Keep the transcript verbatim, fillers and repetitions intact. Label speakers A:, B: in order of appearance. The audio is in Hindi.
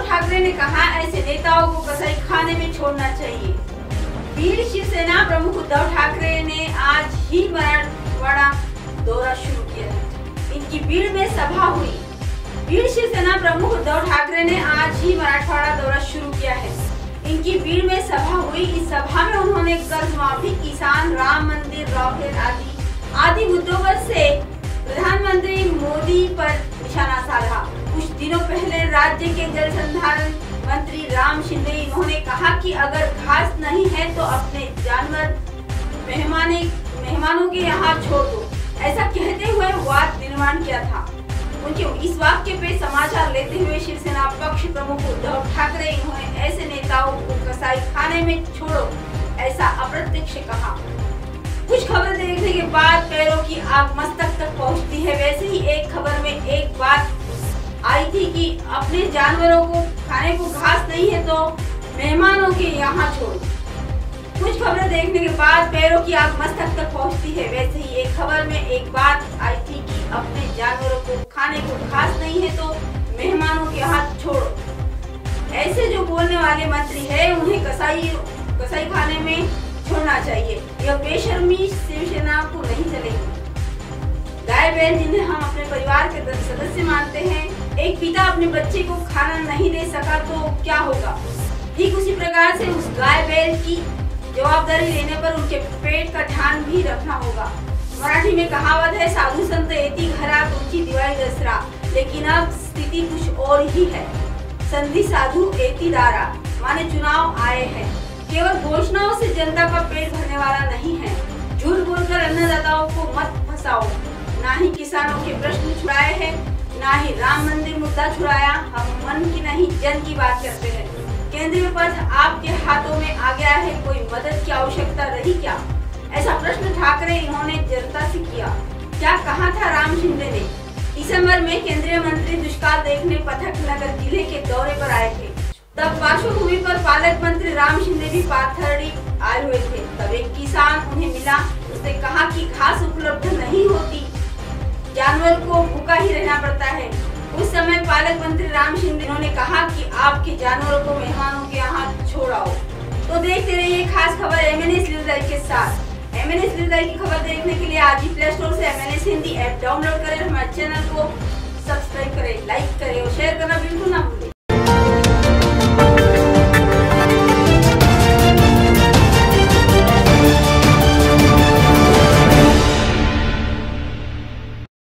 A: ठाकरे ने कहा, ऐसे नेताओं को कसाई खाने में छोड़ना चाहिए। बीड शिवसेना प्रमुख उद्धव ठाकरे ने आज ही मराठवाड़ा दौरा शुरू किया। इनकी बीड में सभा हुई। बीड शिवसेना प्रमुख उद्धव ठाकरे ने आज ही मराठवाड़ा दौरा शुरू किया है। इनकी बीड में सभा हुई। इस सभा में उन्होंने कर्ज माफी, किसान, राम मंदिर, रॉकेट आदि आदि मुद्दों पर से प्रधानमंत्री मोदी पर निशाना साधा। कुछ दिनों पहले राज्य के जल संसाधन मंत्री राम शिंदे इन्होंने कहा कि अगर घास नहीं है तो अपने जानवर मेहमाने मेहमानों के यहाँ छोड़ दो। ऐसा कहते हुए वाद निर्माण किया था। उनके इस वाक्य पे समाचार लेते हुए शिवसेना पक्ष प्रमुख उद्धव ठाकरे इन्होंने ऐसे नेताओं को कसाई खाने में छोड़ो ऐसा अप्रत्यक्ष कहा। कुछ खबर देखने के बाद पैरों की आग मस्तक तक पहुंचती है। वैसे ही एक खबर में एक बात आई थी कि अपने जानवरों को खाने को घास नहीं है तो मेहमानों के यहाँ छोड़ो। कुछ खबरें देखने के बाद पैरों की आग मस्तक तक पहुंचती है। वैसे ही एक खबर में एक बात आई थी कि अपने जानवरों को खाने को घास नहीं है तो मेहमानों के हाथ छोड़ो। ऐसे जो बोलने वाले मंत्री है उन्हें कसाई कसाई खाने में छोड़ना चाहिए। यह बेशर्मी शिवसेना को नहीं चलेगी। गाय बैल जिन्हें हम अपने परिवार के सदस्य मानते हैं, एक पिता अपने बच्चे को खाना नहीं दे सका तो क्या होगा। ठीक उसी प्रकार से उस गाय बैल की जवाबदारी लेने पर उनके पेट का ध्यान भी रखना होगा। मराठी में कहावत है, साधु संत एती घरा तुमची दिवाळी दसरा, लेकिन अब स्थिति कुछ और ही है। संधि साधु एती दारा, माने चुनाव आए हैं। केवल घोषणाओं से जनता का पेट भरने वाला नहीं है। झूठ बोलकर अन्नदाताओं को मत फंसाओ। ना ही किसानों के प्रश्न छुड़ाए हैं, ना ही राम मंदिर मुद्दा छुड़ाया। हम मन की नहीं जन की बात करते हैं। केंद्रीय पद आपके हाथों में आ गया है, कोई मदद की आवश्यकता रही क्या? ऐसा प्रश्न ठाकरे इन्होंने जनता से किया। क्या कहा था राम शिंदे ने? दिसंबर में केंद्रीय मंत्री दुष्काल देखने पथक नगर जिले के दौरे पर आए थे। तब पार्श्वभूमि पर पालक मंत्री राम शिंदे भी पाथर्डी आए हुए थे। तब एक किसान उन्हें मिला। उसने कहा कि घास उपलब्ध नहीं होती, जानवर को भूखा ही रहना पड़ता है। उस समय पालक मंत्री राम शिंदे ने कहा कि आपके जानवरों को मेहमानों के यहाँ छोड़ाओ। तो देखते रहिए खास खबर एमएनएस न्यूज़ लाइव के साथ। एमएनएस न्यूज़ लाइव की खबर देखने के लिए आज ही प्ले स्टोर से एमएनएस हिंदी ऐप डाउनलोड करें। हमारे चैनल को सब्सक्राइब करें, लाइक